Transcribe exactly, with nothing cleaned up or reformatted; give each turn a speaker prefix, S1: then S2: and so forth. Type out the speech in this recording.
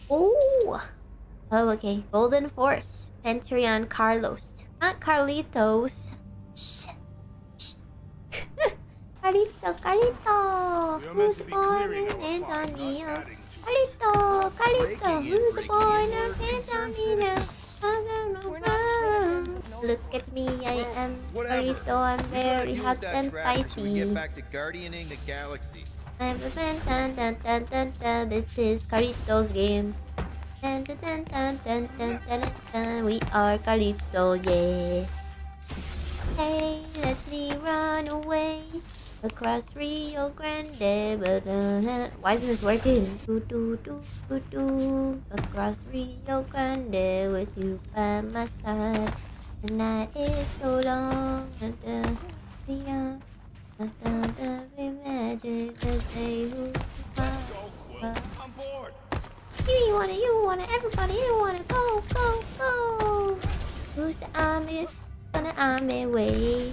S1: Oh! Oh, okay. Golden Force. Centurion Carlos. Not Carlitos. Shh. Shh. Carlito, Carlito! Who's born in Antonio? Carlito, Carlito! Who's born in Antonio? Look at me, I am Carlito. I'm very hot and spicy.
S2: Get back to guardianing the galaxy.
S1: I'm a dun dun dun dun dun dun. This is Carlito's game. Dun dun dun dun dun dun dun dun. We are Carlito, yeah. Hey, let me run away across Rio Grande. Why isn't this working? Do do do do do. Across Rio Grande with you by my side. The night is so long. Da, da, da, da, da, da, be magic. The day who
S2: Let's go, Quill. I'm bored.
S1: You wanna, you wanna, everybody, you wanna go, go, go. Who's the army? Gonna Ameway.